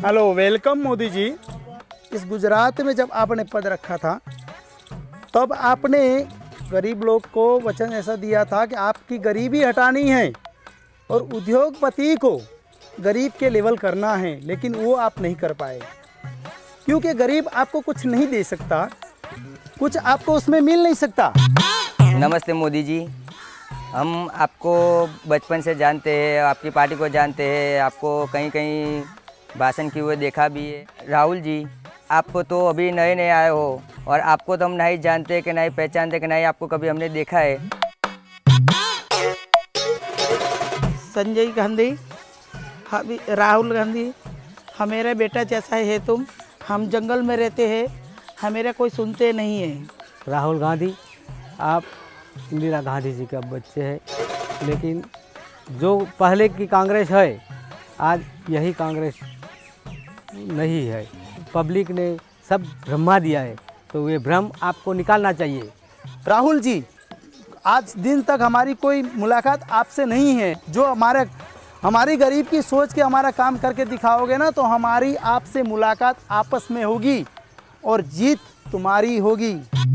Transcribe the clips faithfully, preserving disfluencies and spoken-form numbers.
Hello, welcome Modi ji. इस गुजरात में जब आपने पद रखा था तब आपने गरीब लोग को वचन ऐसा दिया था कि आपकी गरीबी हटानी है और उद्योगपति को गरीब के लेवल करना है, लेकिन वो आप नहीं कर पाए क्योंकि गरीब आपको कुछ नहीं दे सकता, कुछ आपको उसमें मिल नहीं सकता। नमस्ते मोदी जी, हम आपको बचपन से जानते हैं, आपकी पार्टी को जानते हैं, आपको कहीं कहीं भाषण किए हुए देखा भी है। राहुल जी, आप तो अभी नए नए आए हो और आपको तो हम नहीं जानते कि नहीं पहचानते कि नहीं आपको कभी हमने देखा है। संजय गांधी, राहुल गांधी, हमारा बेटा जैसा है तुम, हम जंगल में रहते हैं, हमेरा कोई सुनते नहीं है। राहुल गांधी, आप इंदिरा गांधी जी का बच्चे हैं, लेकिन जो पहले की कांग्रेस है आज यही कांग्रेस नहीं है। पब्लिक ने सब भ्रमा दिया है, तो ये भ्रम आपको निकालना चाहिए। राहुल जी, आज दिन तक हमारी कोई मुलाकात आपसे नहीं है। जो हमारे हमारी गरीब की सोच के हमारा काम करके दिखाओगे ना, तो हमारी आपसे मुलाकात आपस में होगी और जीत तुम्हारी होगी।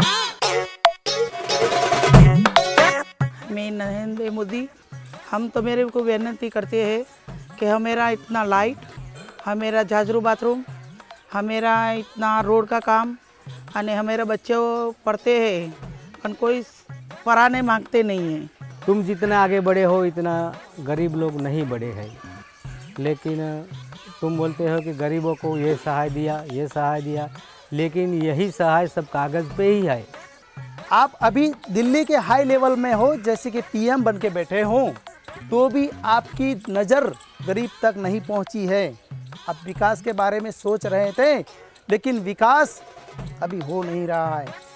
मैं नरेंद्र मोदी, हम तो मेरे को विनती करते हैं कि हमेरा इतना लाइट, हमेरा झाजरू बाथरूम, हमेरा इतना रोड का काम, अने हमेरे बच्चे पढ़ते हैं और कोई पढ़ाने मांगते नहीं हैं। तुम जितना आगे बढ़े हो इतना गरीब लोग नहीं बढ़े हैं, लेकिन तुम बोलते हो कि गरीबों को ये सहाय दिया, ये सहाय दिया, लेकिन यही सहाय सब कागज़ पे ही है। आप अभी दिल्ली के हाई लेवल में हो, जैसे कि पीएम बन के बैठे हो, तो भी आपकी नज़र गरीब तक नहीं पहुंची है। आप विकास के बारे में सोच रहे थे, लेकिन विकास अभी हो नहीं रहा है।